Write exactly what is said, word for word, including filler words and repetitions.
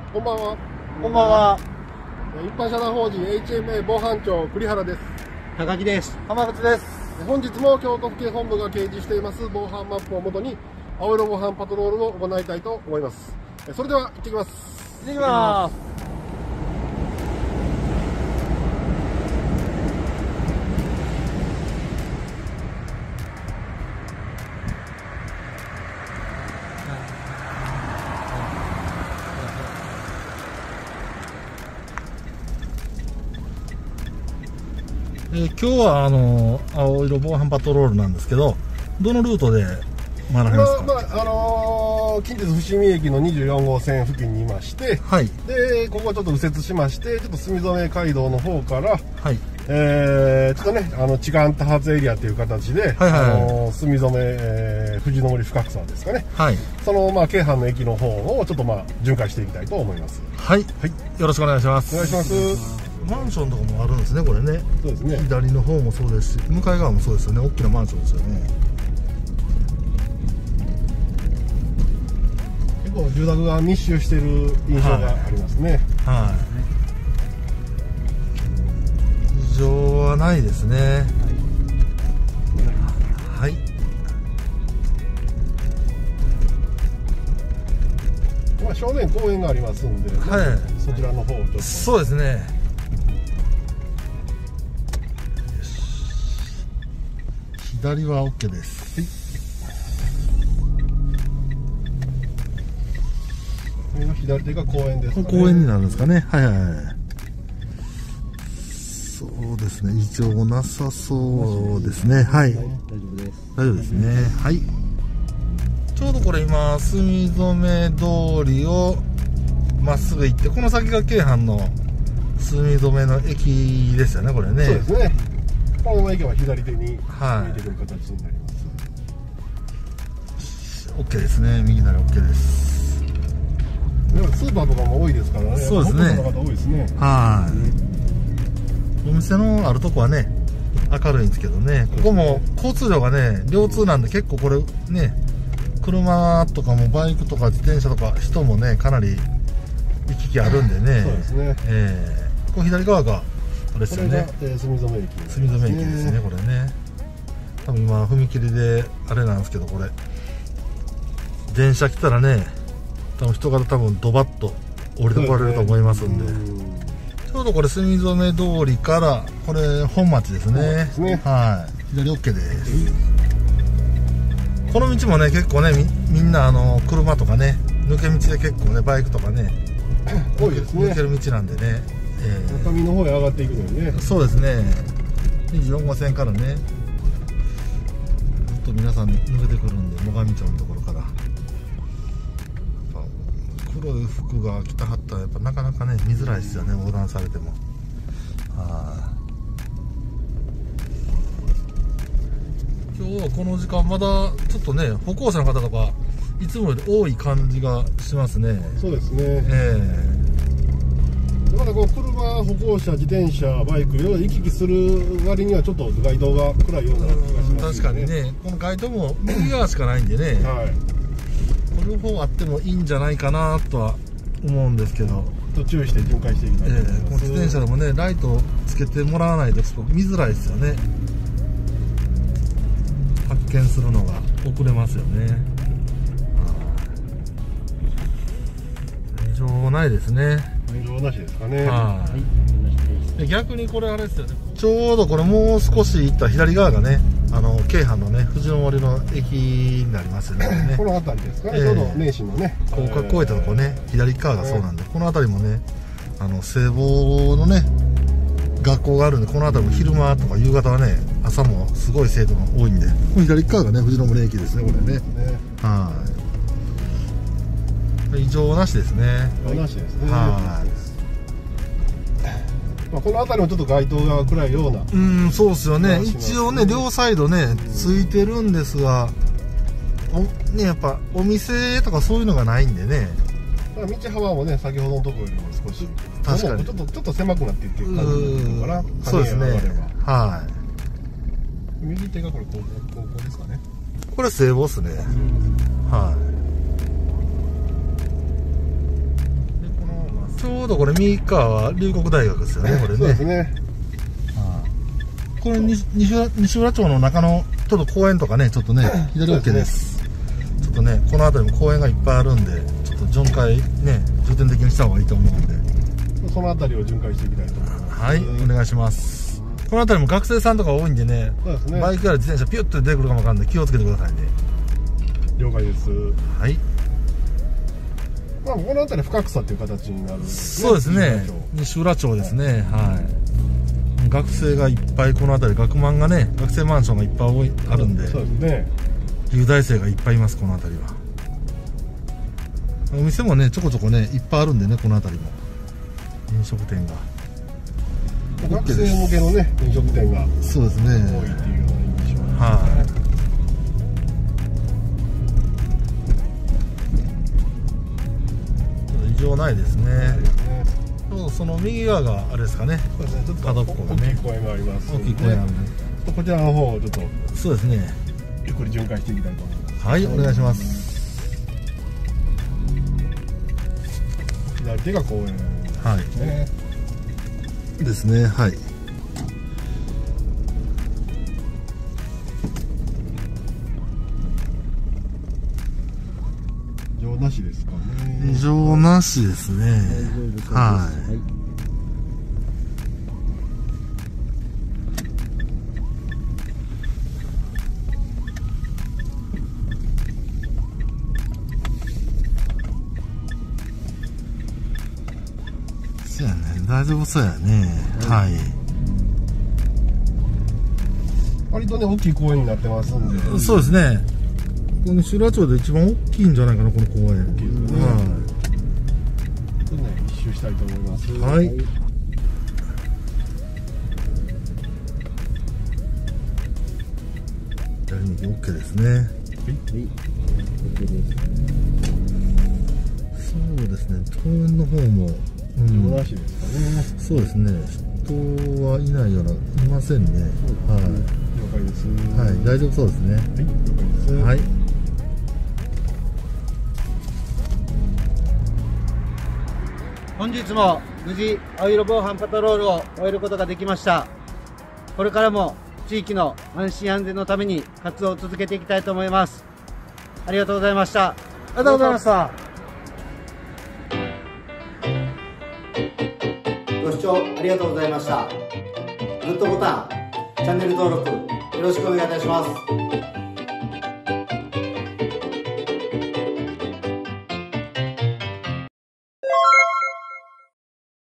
こんばんは。 こんばんは。 一般社団法人 エイチエムエー 防犯庁栗原です。 高木です。浜口です。 本日も京都府警本部が掲示しています防犯マップをもとに青色防犯パトロールを行いたいと思います。それでは行ってきます。 行ってきます。 えー、今日はあのー、青色防犯パトロールなんですけど、どのルートで回られますか？ まあ、まあ、あのー、近鉄伏見駅のにじゅうよん号線付近にいまして、はい、でここはちょっと右折しまして、ちょっと住染街道の方から、はい、えー、ちょっとね、あの痴漢多発エリアという形で、はいはい、あのー、住染、えー、藤の森深草ですかね、はい、その、まあ、京阪の駅の方をちょっと、まあ、巡回していきたいと思います。 はい、はい、よろしくお願いします。 お願いします。 マンションとかもあるんですね、これね。 そうですね。 左の方もそうですし、向かい側もそうですよね。大きなマンションですよね。 結構住宅が密集している印象がありますね。はい。はい、 異常はないですね。はい。 まあ正面公園がありますんで、はい、そちらの方をちょっと。 そうですね。左は OK です。 はい、左手が公園ですかね。 公園になるんですかね。はいはいはい。そうですね。異常なさそうですね。はい。大丈夫です。大丈夫ですね。はい。ちょうどこれ今住染通りをまっすぐ行って、この先が京阪の住染の駅ですよね。これね。 そうですね。この駅は左手に見えてくる形になります。 はい、OK ですね。右なら OK です。 でもスーパーとかも多いですからね。 そうですね。 の方多いですね。 はい。お店のあるとこはね、明るいんですけどね。ここも交通量がね、両通なんで結構これね、車とかもバイクとか自転車とか人もね、かなり行き来あるんでね。そうですね。えー、ここ左側がこれですよね。 これが、えー、住染駅、ね、 住染駅ですね、これね。多分今踏切であれなんですけど、これ電車来たらね、多分人が多分ドバッと降りてこられると思いますんで、ちょうどこれ住染通りからこれ本町ですね。ですね、はい、左 OK です。この道もね結構ね み, みんなあの車とかね抜け道で結構ねバイクとかね多いですね。 抜ける道なんでね、 えー、中身の方へ上がっていくのにね。 そうですね。にじゅうよん号線からね、ずっと皆さん抜けてくるんで、最上町のところから。やっぱ黒い服が着たはったらやっぱなかなかね見づらいですよね、横断されても。は今日はこの時間まだちょっとね歩行者の方とかいつもより多い感じがしますね。 そうですね。ええーまだこう車、歩行者、自転車、バイクいろいろ行き来する割にはちょっと街灯が暗いような気がしますね。 確かにね、この街灯も右側しかないんでね、はい、両方あってもいいんじゃないかなとは思うんですけど、 と注意して巡回していきたいと思います。えー、この自転車でもねライトつけてもらわないとちょっと見づらいですよね。発見するのが遅れますよね。異常ないですね。 異常なしですかね。 はい。逆にこれあれですよね。ちょうどこれもう少し行った左側がね、あの京阪のね藤の森の駅になりますよね。 この辺りですかね。ちょうど名神のね。 高架越えたとこね、左側がそうなんで、この辺りもね、あの聖望のね学校があるんで、この辺りも昼間とか夕方はね、朝もすごい生徒が多いんで、この左側がね藤の森駅ですね、これね。はい。異常なしですね。 異常なしですね。はい。まあこの辺りもちょっと街灯が暗いような。 うん、そうですよね。一応ね両サイドねついてるんですが、おねやっぱお店とかそういうのがないんでね。 道幅もね先ほどのところよりも少し確かにちょっとちょっと狭くなっていってる感じになってるのかな。 そうですね。はい。 右手がこれ高校ですかね。 これ聖母っすね。はい。 ちょうどこれ右側は龍谷大学ですよね、これね。 そうですね。 これ西浦、西浦町の中のちょっと公園とかね、ちょっとね、左奥です。ちょっとね、この辺りも公園がいっぱいあるんで、ちょっと巡回ね、重点的にした方がいいと思うんで。 その辺りを巡回していきたいと思います。 はい、お願いします。この辺りも学生さんとか多いんでね、そうですね、バイクやら自転車ピュッと出てくるかもわかんないんで気をつけてくださいね。 了解です。 はい。 まあ、この辺り深草っていう形になるんですね。そうですね。西浦町ですね。はい。学生がいっぱいこの辺り、学マンがね、学生マンションがいっぱい多いあるんで。 そうですね。 留大生がいっぱいいます、この辺りは。お店もね、ちょこちょこね、いっぱいあるんでね、この辺りも。飲食店が。 学生向けのね、飲食店が。 そうですね。多いっていうような印象。はい。異常ないですね。その右側があれですかね。 そうですね。ちょっと角っこがね。 大きい公園があります。 大きい公園あるね。 こちらの方をちょっと。 そうですね。 ゆっくり巡回していきたいと思います。 はい、お願いします。 左手が公園。 はい。ですね。はい。 異常なしですかね。 異常なしですね。はい。そうやね、大丈夫そうやね。はい。 割とね、大きい公園になってますんで。 そうですね。この修羅町で一番大きいんじゃないかな、この公園。大きいですね。はい。 ちょっとね、一周したいと思います。 はい。左右 OK ですね。はい。はい。OK です。そうですね。公園の方も。 うん。なしですかね。 そうですね。人はいないような、いませんね。はい。 了解です。 はい、大丈夫そうですね。はい、了解です。はい。 本日も無事青色防犯パトロールを終えることができました。これからも地域の安心安全のために活動を続けていきたいと思います。ありがとうございました。 ありがとうございました。 ご視聴ありがとうございました。グッドボタン、チャンネル登録よろしくお願いいたします。